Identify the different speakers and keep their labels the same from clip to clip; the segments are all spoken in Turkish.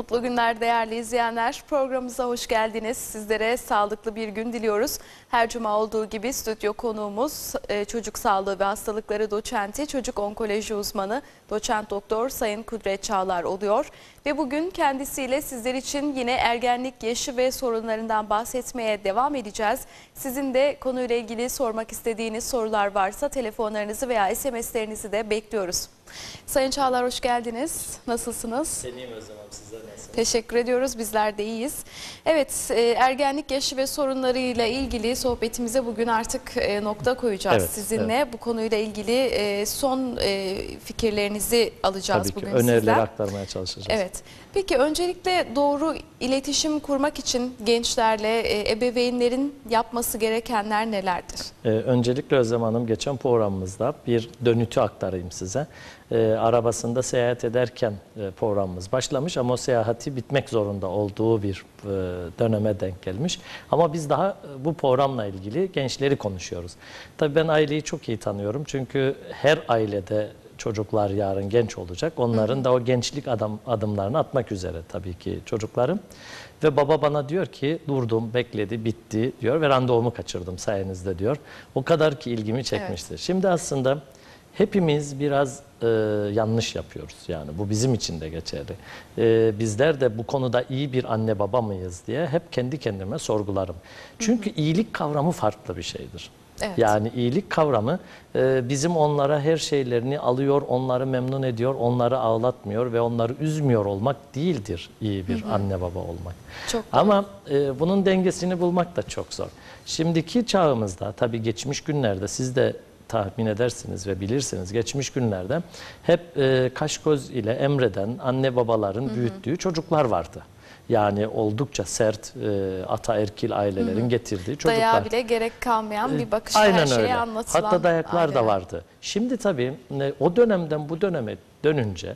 Speaker 1: Mutlu günler değerli izleyenler. Programımıza hoş geldiniz. Sizlere sağlıklı bir gün diliyoruz. Her cuma olduğu gibi stüdyo konuğumuz çocuk sağlığı ve hastalıkları doçenti, çocuk onkoloji uzmanı doçent doktor Sayın Kudret Çağlar oluyor. Ve bugün kendisiyle sizler için yine ergenlik yaşı ve sorunlarından bahsetmeye devam edeceğiz. Sizin de konuyla ilgili sormak istediğiniz sorular varsa telefonlarınızı veya SMS'lerinizi de bekliyoruz. Sayın Çağlar hoş geldiniz. Nasılsınız?
Speaker 2: İyiyim Özlem Hanım, sizler nasılsınız?
Speaker 1: Teşekkür ediyoruz. Bizler de iyiyiz. Evet, ergenlik yaşı ve sorunlarıyla ilgili sohbetimize bugün artık nokta koyacağız.
Speaker 2: Evet,
Speaker 1: sizinle.
Speaker 2: evet.
Speaker 1: Bu konuyla ilgili son fikirlerinizi alacağız
Speaker 2: Tabii ki
Speaker 1: bugün sizden.
Speaker 2: önerileri aktarmaya çalışacağız.
Speaker 1: Evet. Peki öncelikle doğru iletişim kurmak için gençlerle ebeveynlerin yapması gerekenler nelerdir?
Speaker 2: Öncelikle Özlem Hanım, geçen programımızda bir dönütü aktarayım size. Arabasında seyahat ederken programımız başlamış ama o seyahati bitmek zorunda olduğu bir döneme denk gelmiş. Ama biz daha bu programla ilgili gençleri konuşuyoruz. Tabii ben aileyi çok iyi tanıyorum çünkü her ailede çocuklar yarın genç olacak. Onların da o gençlik adımlarını atmak üzere tabii ki çocuklarım. Ve baba bana diyor ki durdum, bekledi, bitti diyor ve randevumu kaçırdım sayenizde diyor. O kadar ki ilgimi çekmiştir. Evet. Şimdi aslında hepimiz biraz yanlış yapıyoruz. Yani bu bizim için de geçerli. Bizler de bu konuda iyi bir anne baba mıyız diye hep kendi kendime sorgularım. Çünkü iyilik kavramı farklı bir şeydir. Evet. Yani iyilik kavramı bizim onlara her şeylerini alıyor, onları memnun ediyor, onları ağlatmıyor ve onları üzmüyor olmak değildir iyi bir anne baba olmak. Çok Ama bunun dengesini bulmak da çok zor. Şimdiki çağımızda tabii geçmiş günlerde siz de tahmin edersiniz ve bilirsiniz, geçmiş günlerde hep kaş göz ile emreden anne babaların büyüttüğü çocuklar vardı. Yani oldukça sert ataerkil ailelerin getirdiği çocuklar.
Speaker 1: Dayağı bile gerek kalmayan bir bakışla her şeyi anlatılan.
Speaker 2: Hatta dayaklar da vardı. Şimdi tabii o dönemden bu döneme dönünce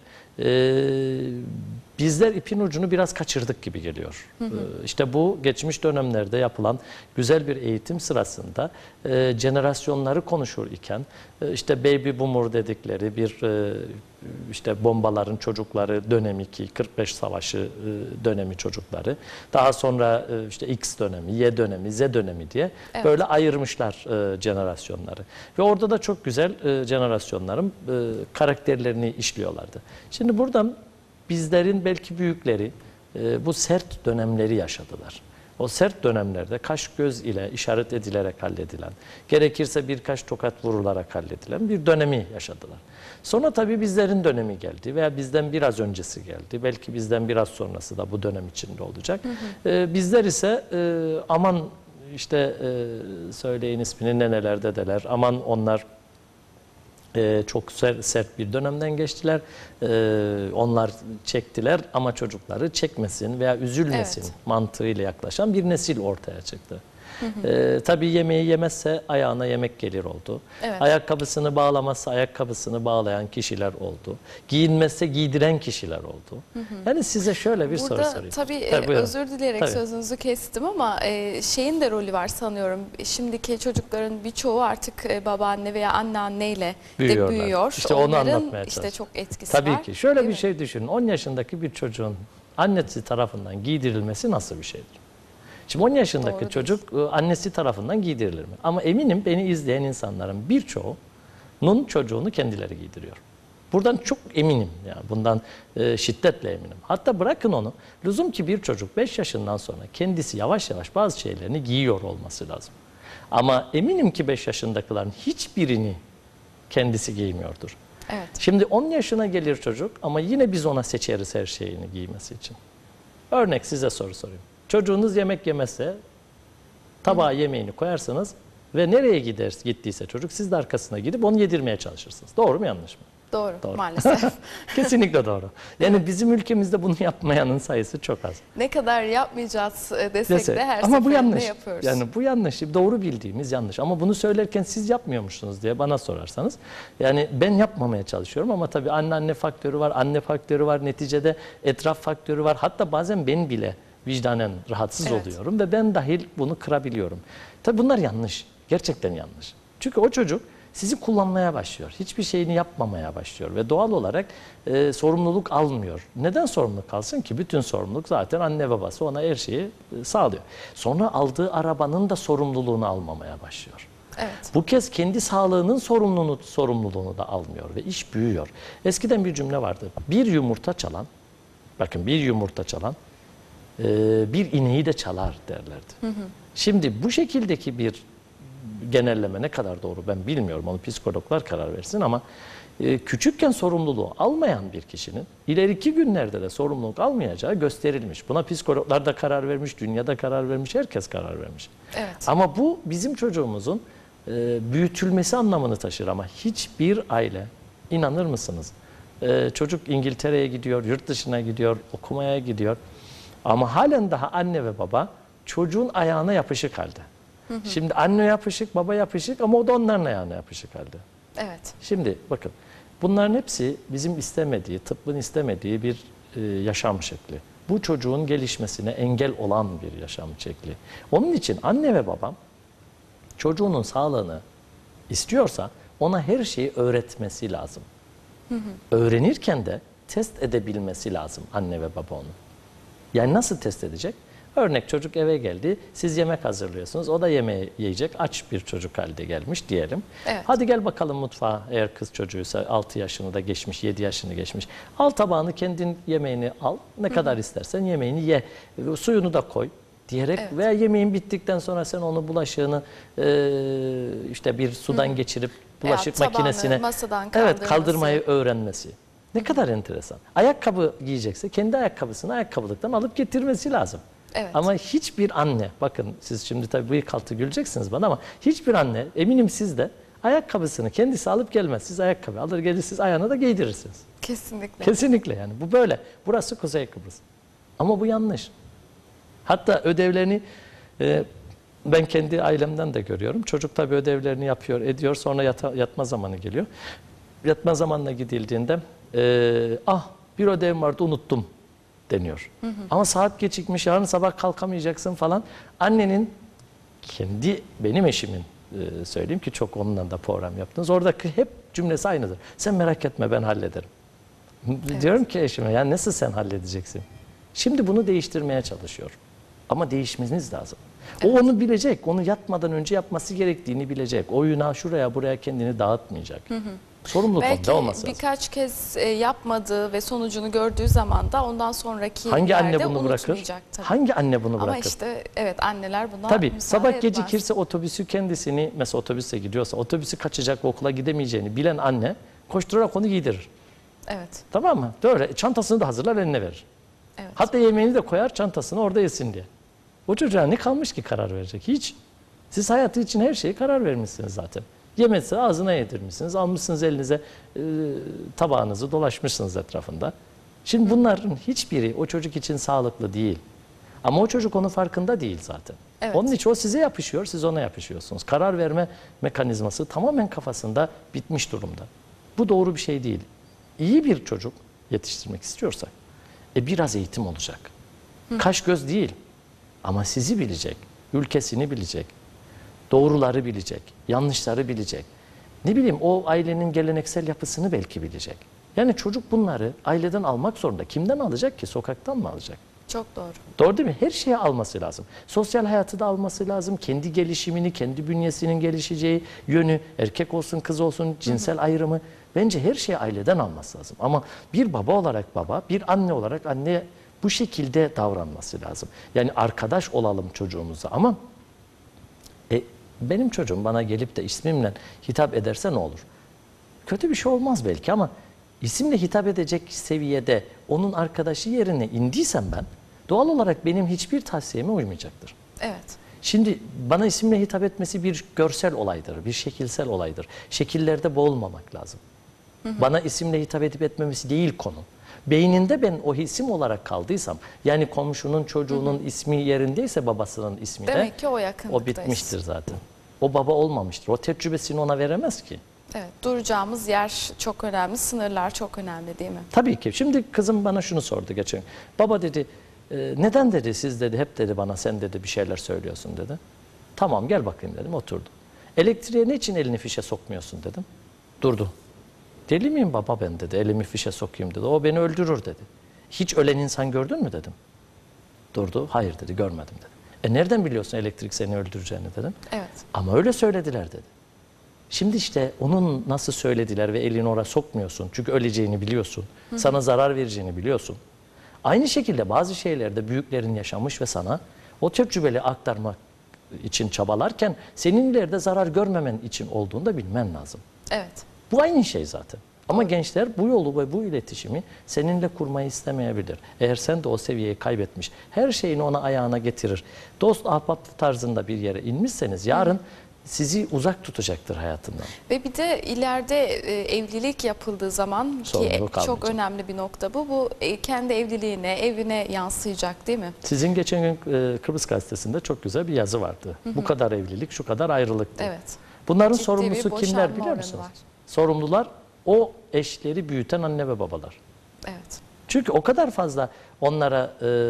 Speaker 2: bizler ipin ucunu biraz kaçırdık gibi geliyor. İşte bu geçmiş dönemlerde yapılan güzel bir eğitim sırasında jenerasyonları konuşur iken işte baby boomer dedikleri bir işte bombaların çocukları dönem 2, 45 savaşı dönemi çocukları, daha sonra işte X dönemi, Y dönemi, Z dönemi diye böyle ayırmışlar jenerasyonları. Ve orada da çok güzel jenerasyonların karakterlerini işliyorlardı. Şimdi buradan bizlerin belki büyükleri bu sert dönemleri yaşadılar. O sert dönemlerde kaş göz ile işaret edilerek halledilen, gerekirse birkaç tokat vurularak halledilen bir dönemi yaşadılar. Sonra tabii bizlerin dönemi geldi veya bizden biraz öncesi geldi. Belki bizden biraz sonrası da bu dönem içinde olacak. Bizler ise aman işte söyleyin ismini neneler dedeler, aman onlar çok sert bir dönemden geçtiler. Onlar çektiler ama çocukları çekmesin veya üzülmesin mantığıyla yaklaşan bir nesil ortaya çıktı. Tabii yemeği yemezse ayağına yemek gelir oldu. Ayakkabısını bağlamazsa ayakkabısını bağlayan kişiler oldu. Giyinmezse giydiren kişiler oldu. Yani size şöyle bir soru sorayım.
Speaker 1: Tabii özür dileyerek sözünüzü kestim ama şeyin de rolü var sanıyorum. Şimdiki çocukların birçoğu artık babaanne veya anneanneyle de büyüyor.
Speaker 2: İşte onu anlatmaya
Speaker 1: işte çok etkisi
Speaker 2: tabii
Speaker 1: var.
Speaker 2: Ki. Şöyle bir şey düşünün. 10 yaşındaki bir çocuğun annesi tarafından giydirilmesi nasıl bir şeydir? Şimdi 10 yaşındaki çocuk annesi tarafından giydirilir mi? Ama eminim beni izleyen insanların birçoğunun çocuğunu kendileri giydiriyor. Buradan çok eminim. Yani bundan şiddetle eminim. Hatta bırakın onu. Lüzum ki bir çocuk 5 yaşından sonra kendisi yavaş yavaş bazı şeylerini giyiyor olması lazım. Ama eminim ki 5 yaşındakilerin hiçbirini kendisi giymiyordur.
Speaker 1: Evet.
Speaker 2: Şimdi 10 yaşına gelir çocuk ama yine biz ona seçeriz her şeyini giymesi için. Örnek size soru sorayım. Çocuğunuz yemek yemezse tabağa yemeğini koyarsınız ve nereye gittiyse çocuk siz de arkasına gidip onu yedirmeye çalışırsınız. Doğru mu yanlış mı?
Speaker 1: Doğru. Maalesef.
Speaker 2: Kesinlikle doğru. Yani bizim ülkemizde bunu yapmayanın sayısı çok az.
Speaker 1: Ne kadar yapmayacağız desek de her
Speaker 2: ama bu yanlış.
Speaker 1: Yapıyoruz.
Speaker 2: Yani bu yanlış. Doğru bildiğimiz yanlış. Ama bunu söylerken siz yapmıyormuşsunuz diye bana sorarsanız. Yani ben yapmamaya çalışıyorum ama tabii anne faktörü var, anne faktörü var, neticede etraf faktörü var. Hatta bazen ben bile vicdanen rahatsız oluyorum ve ben dahil bunu kırabiliyorum. Tabii bunlar yanlış. Gerçekten yanlış. Çünkü o çocuk sizi kullanmaya başlıyor. Hiçbir şeyini yapmamaya başlıyor ve doğal olarak sorumluluk almıyor. Neden sorumluluk alsın ki? Bütün sorumluluk zaten anne babası ona her şeyi sağlıyor. Sonra aldığı arabanın da sorumluluğunu almamaya başlıyor.
Speaker 1: Evet.
Speaker 2: Bu kez kendi sağlığının sorumluluğunu da almıyor ve iş büyüyor. Eskiden bir cümle vardı. Bir yumurta çalan, bakın bir yumurta çalan bir ineği de çalar derlerdi. Şimdi bu şekildeki bir genelleme ne kadar doğru ben bilmiyorum. Onu psikologlar karar versin ama küçükken sorumluluğu almayan bir kişinin ileriki günlerde de sorumluluk almayacağı gösterilmiş. Buna psikologlar da karar vermiş, dünyada karar vermiş, herkes karar vermiş.
Speaker 1: Evet.
Speaker 2: Ama bu bizim çocuğumuzun büyütülmesi anlamını taşır ama hiçbir aile, inanır mısınız? Çocuk İngiltere'ye gidiyor, yurt dışına gidiyor, okumaya gidiyor. Ama halen daha anne ve baba çocuğun ayağına yapışık halde. Şimdi anne yapışık, baba yapışık ama o da onların ayağına yapışık halde.
Speaker 1: Evet.
Speaker 2: Şimdi bakın bunların hepsi bizim istemediği, tıbbın istemediği bir yaşam şekli. Bu çocuğun gelişmesine engel olan bir yaşam şekli. Onun için anne ve babam çocuğunun sağlığını istiyorsa ona her şeyi öğretmesi lazım. Öğrenirken de test edebilmesi lazım anne ve baba onu. Yani nasıl test edecek? Örnek çocuk eve geldi, siz yemek hazırlıyorsunuz, o da yemeği yiyecek, aç bir çocuk halde gelmiş diyelim.
Speaker 1: Evet.
Speaker 2: Hadi gel bakalım mutfağa, eğer kız çocuğuysa 6 yaşını da geçmiş, 7 yaşını geçmiş. Al tabağını, kendin yemeğini al, ne kadar istersen yemeğini ye, suyunu da koy diyerek veya yemeğin bittikten sonra sen onu bulaşığını işte bir sudan geçirip bulaşık
Speaker 1: Veya tabağını
Speaker 2: makinesine
Speaker 1: masadan
Speaker 2: kaldırmayı öğrenmesi. Ne kadar enteresan. Ayakkabı giyecekse kendi ayakkabısını ayakkabılıktan alıp getirmesi lazım.
Speaker 1: Evet.
Speaker 2: Ama hiçbir anne, bakın siz şimdi tabii bıyık altı güleceksiniz bana ama hiçbir anne, eminim siz de ayakkabısını kendisi alıp gelmez. Siz ayakkabı alır gelir, siz ayağına da giydirirsiniz.
Speaker 1: Kesinlikle.
Speaker 2: Kesinlikle yani bu böyle. Burası Kuzey Kıbrıs. Ama bu yanlış. Hatta ödevlerini ben kendi ailemden de görüyorum. Çocuk tabii ödevlerini yapıyor, ediyor. Sonra yatma zamanı geliyor. Yatma zamanına gidildiğinde bir ödevim vardı unuttum deniyor. Ama saat gecikmiş, yarın sabah kalkamayacaksın falan. Annenin benim eşimin söyleyeyim ki çok onunla da program yaptınız. Oradaki hep cümlesi aynıdır. Sen merak etme ben hallederim. Evet. Diyorum ki eşime yani nasıl sen halledeceksin? Şimdi bunu değiştirmeye çalışıyor. Ama değişmeniz lazım. Evet. O onu bilecek. Onu yatmadan önce yapması gerektiğini bilecek. Oyuna şuraya buraya kendini dağıtmayacak. Sorumluluk onda olması lazım.
Speaker 1: Belki birkaç kez yapmadığı ve sonucunu gördüğü zaman da ondan sonraki
Speaker 2: hangi anne bunu
Speaker 1: unutmayacak tabii.
Speaker 2: Hangi anne bunu bırakır?
Speaker 1: Ama işte evet anneler buna
Speaker 2: tabii
Speaker 1: müsaade
Speaker 2: sabah
Speaker 1: etmez.
Speaker 2: gecikirse otobüsü kendisini, mesela otobüse gidiyorsa otobüsü kaçacak ve okula gidemeyeceğini bilen anne koşturarak onu giydirir.
Speaker 1: Evet.
Speaker 2: Tamam mı? Böyle çantasını da hazırlar eline verir.
Speaker 1: Evet.
Speaker 2: Hatta yemeğini de koyar çantasını orada yesin diye. O çocuğa ne kalmış ki karar verecek? Hiç. Siz hayatı için her şeyi karar vermişsiniz zaten. Yemetse ağzına yedirmişsiniz, almışsınız elinize tabağınızı dolaşmışsınız etrafında. Şimdi bunların hiçbiri o çocuk için sağlıklı değil. Ama o çocuk onun farkında değil zaten.
Speaker 1: Evet.
Speaker 2: Onun için o size yapışıyor, siz ona yapışıyorsunuz. Karar verme mekanizması tamamen kafasında bitmiş durumda. Bu doğru bir şey değil. İyi bir çocuk yetiştirmek istiyorsak biraz eğitim olacak. Kaş göz değil ama sizi bilecek, ülkesini bilecek, doğruları bilecek, yanlışları bilecek. Ne bileyim o ailenin geleneksel yapısını belki bilecek. Yani çocuk bunları aileden almak zorunda. Kimden alacak ki? Sokaktan mı alacak?
Speaker 1: Çok doğru.
Speaker 2: Doğru değil mi? Her şeyi alması lazım. Sosyal hayatı da alması lazım. Kendi gelişimini, kendi bünyesinin gelişeceği yönü, erkek olsun, kız olsun, cinsel ayrımı. Bence her şeyi aileden alması lazım. Ama bir baba olarak baba, bir anne olarak anne bu şekilde davranması lazım. Yani arkadaş olalım çocuğumuza ama benim çocuğum bana gelip de ismimle hitap ederse ne olur? Kötü bir şey olmaz belki ama isimle hitap edecek seviyede onun arkadaşı yerine indiysem ben doğal olarak benim hiçbir tavsiyeme uymayacaktır.
Speaker 1: Evet.
Speaker 2: Şimdi bana isimle hitap etmesi bir görsel olaydır, bir şekilsel olaydır. Şekillerde boğulmamak lazım. Bana isimle hitap edip etmemesi değil konu. Beyninde ben o isim olarak kaldıysam, yani komşunun çocuğunun ismi yerindeyse babasının ismi de,
Speaker 1: demek ki o yakınlıktayız.
Speaker 2: o bitmiştir zaten. O baba olmamıştır. O tecrübesini ona veremez ki.
Speaker 1: Evet, duracağımız yer çok önemli, sınırlar çok önemli değil mi?
Speaker 2: Tabii ki. Şimdi kızım bana şunu sordu geçen. Baba dedi, neden dedi siz dedi hep dedi bana sen dedi bir şeyler söylüyorsun dedi. Tamam gel bakayım dedim, oturdu. Elektriğe ne için elini fişe sokmuyorsun dedim. Durdu. Deli miyim baba ben dedi. Elimi fişe sokayım dedi. O beni öldürür dedi. Hiç ölen insan gördün mü dedim. Durdu. Hayır dedi, görmedim dedi. Nereden biliyorsun elektrik seni öldüreceğini dedim.
Speaker 1: Evet.
Speaker 2: Ama öyle söylediler dedi. Şimdi işte onun nasıl söylediler ve elini oraya sokmuyorsun. Çünkü öleceğini biliyorsun. Sana zarar vereceğini biliyorsun. Aynı şekilde bazı şeylerde büyüklerin yaşamış ve sana o tecrübeli aktarmak için çabalarken senin ileride zarar görmemen için olduğunu da bilmen lazım.
Speaker 1: Evet.
Speaker 2: Bu aynı şey zaten. Ama gençler bu yolu ve bu iletişimi seninle kurmayı istemeyebilir. Eğer sen de o seviyeyi kaybetmiş, her şeyini ona ayağına getirir, dost ahbap tarzında bir yere inmişseniz yarın sizi uzak tutacaktır hayatından.
Speaker 1: Ve bir de ileride evlilik yapıldığı zaman ki
Speaker 2: Sorumluluk
Speaker 1: çok
Speaker 2: almayacak.
Speaker 1: önemli bir nokta bu. Bu kendi evliliğine, evine yansıyacak değil mi?
Speaker 2: Sizin geçen gün Kıbrıs Gazetesi'nde çok güzel bir yazı vardı. Bu kadar evlilik, şu kadar ayrılık diye.
Speaker 1: Evet.
Speaker 2: Bunların
Speaker 1: Ciddi bir
Speaker 2: sorumlusu
Speaker 1: boşanma
Speaker 2: kimler biliyor
Speaker 1: oranı
Speaker 2: musunuz?
Speaker 1: var.
Speaker 2: Sorumlular o eşleri büyüten anne ve babalar.
Speaker 1: Evet.
Speaker 2: Çünkü o kadar fazla onlara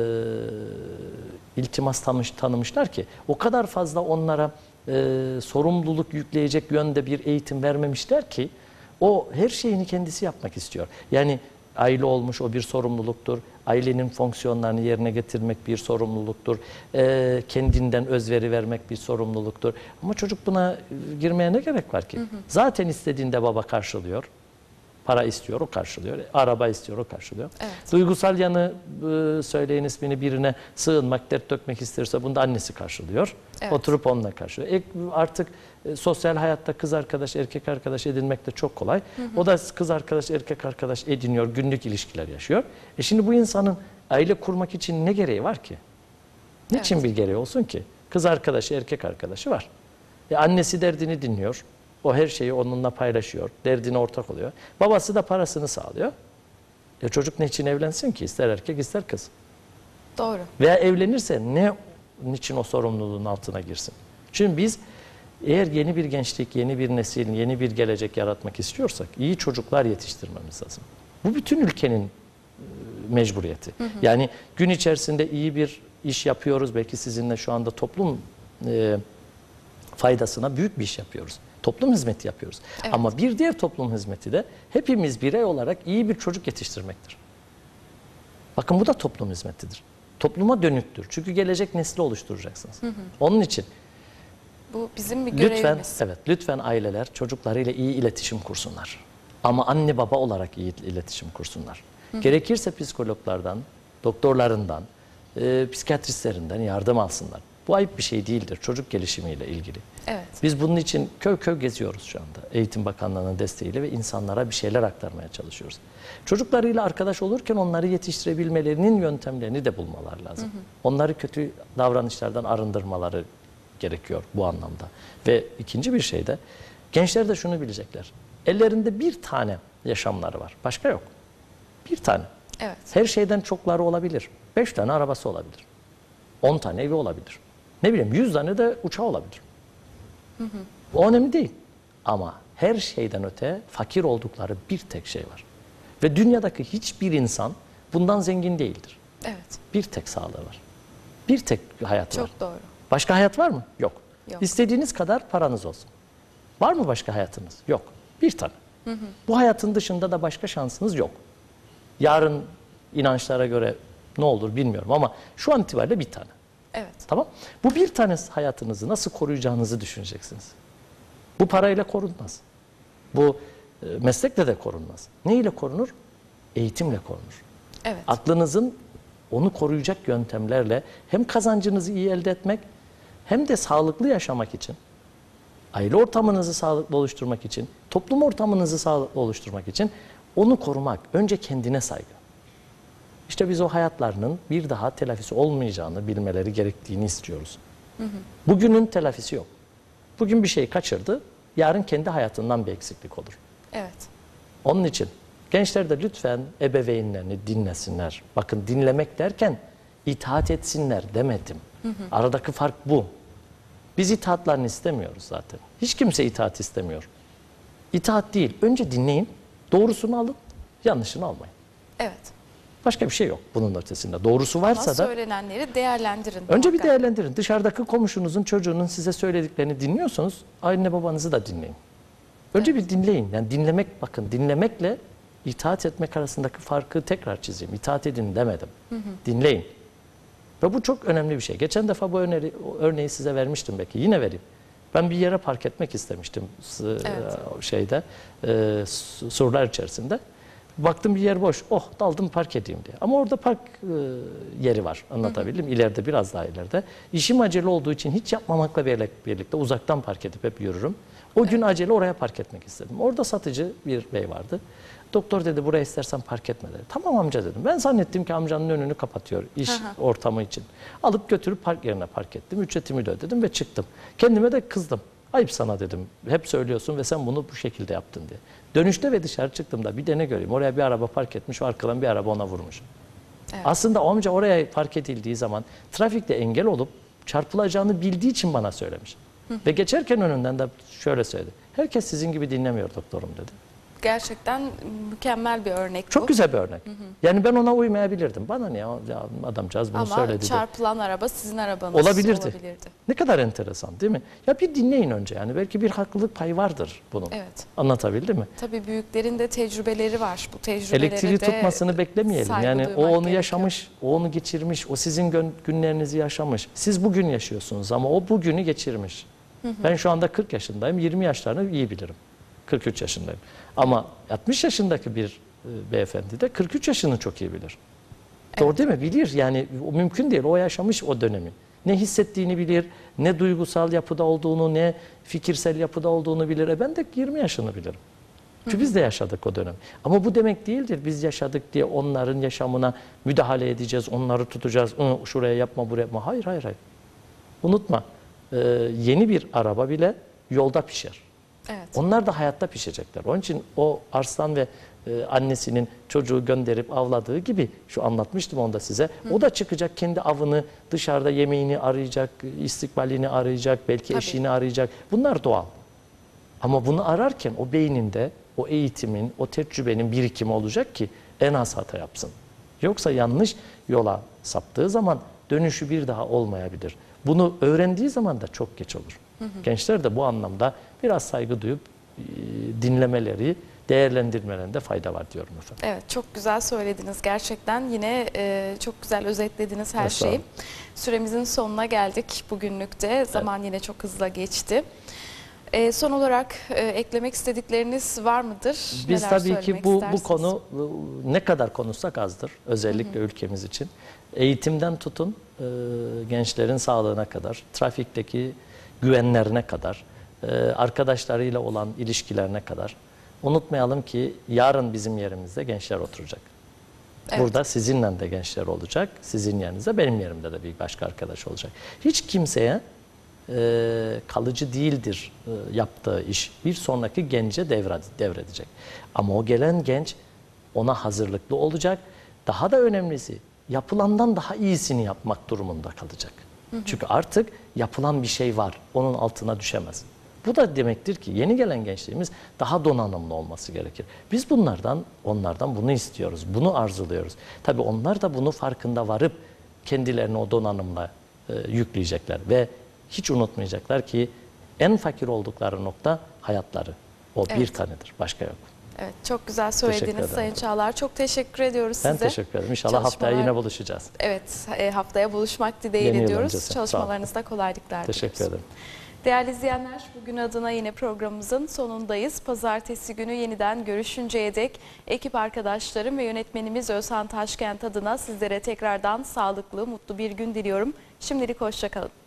Speaker 2: iltimas tanımışlar ki, o kadar fazla onlara sorumluluk yükleyecek yönde bir eğitim vermemişler ki, o her şeyini kendisi yapmak istiyor. Yani aile olmuş o bir sorumluluktur. Ailenin fonksiyonlarını yerine getirmek bir sorumluluktur. Kendinden özveri vermek bir sorumluluktur. Ama çocuk buna girmeye ne gerek var ki? Zaten istediğinde baba karşılıyor. Para istiyor, o karşılıyor. Araba istiyor, o karşılıyor.
Speaker 1: Evet.
Speaker 2: Duygusal yanı, söyleyin ismini, birine sığınmak, dert dökmek isterse bunu da annesi karşılıyor.
Speaker 1: Evet.
Speaker 2: Oturup onunla karşılıyor. Artık sosyal hayatta kız arkadaş, erkek arkadaş edinmek de çok kolay. O da kız arkadaş, erkek arkadaş ediniyor, günlük ilişkiler yaşıyor. Şimdi bu insanın aile kurmak için ne gereği var ki? Niçin
Speaker 1: Evet.
Speaker 2: bir gereği olsun ki? Kız arkadaşı, erkek arkadaşı var. Annesi derdini dinliyor. O her şeyi onunla paylaşıyor. Derdine ortak oluyor. Babası da parasını sağlıyor. Çocuk ne için evlensin ki? İster erkek ister kız.
Speaker 1: Doğru.
Speaker 2: Veya evlenirse niçin o sorumluluğun altına girsin? Çünkü biz eğer yeni bir gençlik, yeni bir nesil, yeni bir gelecek yaratmak istiyorsak iyi çocuklar yetiştirmemiz lazım. Bu bütün ülkenin mecburiyeti. Yani gün içerisinde iyi bir iş yapıyoruz. Belki sizinle şu anda toplum faydasına büyük bir iş yapıyoruz. Toplum hizmeti yapıyoruz.
Speaker 1: Evet.
Speaker 2: Ama bir diğer toplum hizmeti de hepimiz birey olarak iyi bir çocuk yetiştirmektir. Bakın bu da toplum hizmetidir. Topluma dönüktür. Çünkü gelecek nesli oluşturacaksınız. Onun için
Speaker 1: Bu bizim bir görevimiz.
Speaker 2: lütfen aileler çocuklarıyla iyi iletişim kursunlar. Ama anne baba olarak iyi iletişim kursunlar. Gerekirse psikologlardan, doktorlarından, psikiyatristlerinden yardım alsınlar. Bu ayıp bir şey değildir çocuk gelişimiyle ilgili.
Speaker 1: Evet.
Speaker 2: Biz bunun için köy köy geziyoruz şu anda. Eğitim Bakanlığı'nın desteğiyle ve insanlara bir şeyler aktarmaya çalışıyoruz. Çocuklarıyla arkadaş olurken onları yetiştirebilmelerinin yöntemlerini de bulmalar lazım. Onları kötü davranışlardan arındırmaları gerekiyor bu anlamda. Ve ikinci bir şey de gençler de şunu bilecekler. Ellerinde bir tane yaşamları var. Başka yok. Bir tane.
Speaker 1: Evet.
Speaker 2: Her şeyden çokları olabilir. 5 tane arabası olabilir. 10 tane evi olabilir. Ne bileyim 100 tane de uçağı olabilir. O önemli değil. Ama her şeyden öte fakir oldukları bir tek şey var. Ve dünyadaki hiçbir insan bundan zengin değildir.
Speaker 1: Evet.
Speaker 2: Bir tek sağlığı var. Bir tek hayat var.
Speaker 1: Çok doğru.
Speaker 2: Başka hayat var mı? Yok.
Speaker 1: Yok.
Speaker 2: İstediğiniz kadar paranız olsun. Var mı başka hayatınız? Yok. Bir tane. Bu hayatın dışında da başka şansınız yok. Yarın inançlara göre ne olur bilmiyorum ama şu an itibariyle bir tane.
Speaker 1: Evet.
Speaker 2: Tamam. Bu bir tane hayatınızı nasıl koruyacağınızı düşüneceksiniz. Bu parayla korunmaz. Bu meslekle de korunmaz. Ne ile korunur? Eğitimle korunur.
Speaker 1: Evet.
Speaker 2: Aklınızın onu koruyacak yöntemlerle hem kazancınızı iyi elde etmek hem de sağlıklı yaşamak için, aile ortamınızı sağlıklı oluşturmak için, toplum ortamınızı sağlıklı oluşturmak için onu korumak. Önce kendine saygı. İşte biz o hayatlarının bir daha telafisi olmayacağını bilmeleri gerektiğini istiyoruz. Bugünün telafisi yok. Bugün bir şey kaçırdı, yarın kendi hayatından bir eksiklik olur.
Speaker 1: Evet.
Speaker 2: Onun için gençler de lütfen ebeveynlerini dinlesinler. Bakın dinlemek derken itaat etsinler demedim. Aradaki fark bu. Biz itaatlarını istemiyoruz zaten. Hiç kimse itaat istemiyor. İtaat değil. Önce dinleyin, doğrusunu alın, yanlışını almayın.
Speaker 1: Evet.
Speaker 2: Başka bir şey yok bunun ötesinde. Doğrusu varsa
Speaker 1: Ama
Speaker 2: da
Speaker 1: söylenenleri değerlendirin.
Speaker 2: önce bir
Speaker 1: muhakkak.
Speaker 2: değerlendirin. Dışarıdaki komşunuzun çocuğunun size söylediklerini dinliyorsanız anne babanızı da dinleyin. Önce bir dinleyin. Yani dinlemek, bakın dinlemekle itaat etmek arasındaki farkı tekrar çizeyim. İtaat edin demedim. Dinleyin. Ve bu çok önemli bir şey. Geçen defa bu örneği size vermiştim belki. Yine vereyim. Ben bir yere park etmek istemiştim surlar içerisinde. Baktım bir yer boş. Oh, daldım park edeyim diye. Ama orada park yeri var. Anlatabildim. İleride, biraz daha ileride. İşim acele olduğu için hiç yapmamakla birlikte uzaktan park edip hep yürürüm. O gün acele oraya park etmek istedim. Orada satıcı bir bey vardı. Doktor dedi buraya istersen park etme dedi. Tamam amca dedim. Ben zannettim ki amcanın önünü kapatıyor iş ortamı için. Alıp götürüp park yerine park ettim. Ücretimi de ödedim ve çıktım. Kendime de kızdım. Ayıp sana dedim. Hep söylüyorsun ve sen bunu bu şekilde yaptın diye. Dönüşte ve dışarı çıktığımda bir de ne göreyim? Oraya bir araba park etmiş, arkadan bir araba ona vurmuş. Evet. Aslında o amca oraya park edildiği zaman trafikte engel olup çarpılacağını bildiği için bana söylemiş. Ve geçerken önünden de şöyle söyledi. Herkes sizin gibi dinlemiyor doktorum dedi.
Speaker 1: Gerçekten mükemmel bir örnek bu.
Speaker 2: Çok güzel bir örnek. Yani ben ona uymayabilirdim. Bana niye ya adamcağız bunu söyledi.
Speaker 1: Ama çarpılan araba sizin arabanız
Speaker 2: olabilirdi. Ne kadar enteresan değil mi? Ya bir dinleyin önce yani. Belki bir haklılık payı vardır bunun.
Speaker 1: Evet.
Speaker 2: Anlatabildim mi?
Speaker 1: Tabii büyüklerin de tecrübeleri var. Bu tecrübeleri
Speaker 2: Elektriği tutmasını beklemeyelim. Yani o onu
Speaker 1: gerekiyor.
Speaker 2: yaşamış, o onu geçirmiş, o sizin günlerinizi yaşamış. Siz bugün yaşıyorsunuz ama o bugünü geçirmiş. Ben şu anda 40 yaşındayım. 20 yaşlarını iyi bilirim. 43 yaşındayım. Ama 60 yaşındaki bir beyefendi de 43 yaşını çok iyi bilir. Evet. Doğru değil mi? Bilir. Yani o mümkün değil. O yaşamış o dönemi. Ne hissettiğini bilir, ne duygusal yapıda olduğunu, ne fikirsel yapıda olduğunu bilir. Ben de 20 yaşını bilirim. Çünkü biz de yaşadık o dönem. Ama bu demek değildir. Biz yaşadık diye onların yaşamına müdahale edeceğiz, onları tutacağız. Şuraya yapma, buraya yapma. Hayır, hayır, hayır. Unutma. Yeni bir araba bile yolda pişer.
Speaker 1: Evet.
Speaker 2: Onlar da hayatta pişecekler. Onun için o arslan ve annesinin çocuğu gönderip avladığı gibi, şu anlatmıştım onu da size. O da çıkacak kendi avını, dışarıda yemeğini arayacak, istikbalini arayacak, belki eşini arayacak. Bunlar doğal. Ama bunu ararken o beyninde, o eğitimin, o tecrübenin birikimi olacak ki en az hata yapsın. Yoksa yanlış yola saptığı zaman dönüşü bir daha olmayabilir. Bunu öğrendiği zaman da çok geç olur. Gençler de bu anlamda biraz saygı duyup dinlemeleri, değerlendirmelerinde fayda var diyorum efendim.
Speaker 1: Evet, çok güzel söylediniz gerçekten. Yine çok güzel özetlediniz her şeyi. Süremizin sonuna geldik bugünlük de. Zaman yine çok hızla geçti. Son olarak eklemek istedikleriniz var mıdır?
Speaker 2: Biz
Speaker 1: Neler
Speaker 2: tabii ki bu konu ne kadar konuşsak azdır. Özellikle ülkemiz için. Eğitimden tutun gençlerin sağlığına kadar, trafikteki güvenlerine kadar, arkadaşlarıyla olan ilişkilerine kadar. Unutmayalım ki yarın bizim yerimizde gençler oturacak. Evet. Burada sizinle de gençler olacak. Sizin yerinizde, benim yerimde de bir başka arkadaş olacak. Hiç kimseye kalıcı değildir yaptığı iş. Bir sonraki gence devredecek. Ama o gelen genç ona hazırlıklı olacak. Daha da önemlisi yapılandan daha iyisini yapmak durumunda kalacak. Çünkü artık yapılan bir şey var. Onun altına düşemez. Bu da demektir ki yeni gelen gençliğimiz daha donanımlı olması gerekir. Biz onlardan bunu istiyoruz, bunu arzuluyoruz. Tabii onlar da bunu farkında varıp kendilerini o donanımla yükleyecekler ve hiç unutmayacaklar ki en fakir oldukları nokta hayatları. O bir tanedir, başka yok.
Speaker 1: Evet, çok güzel söylediniz Sayın Çağlar. Çok teşekkür ediyoruz size.
Speaker 2: Ben teşekkür ederim. İnşallah haftaya yine buluşacağız.
Speaker 1: Evet, haftaya buluşmak dileğiyle diyoruz. Çalışmalarınızda kolaylıklar diliyoruz.
Speaker 2: Teşekkür ederim.
Speaker 1: Değerli izleyenler, bugün adına yine programımızın sonundayız. Pazartesi günü yeniden görüşünceye dek ekip arkadaşlarım ve yönetmenimiz Özhan Taşkent adına sizlere tekrardan sağlıklı, mutlu bir gün diliyorum. Şimdilik hoşça kalın.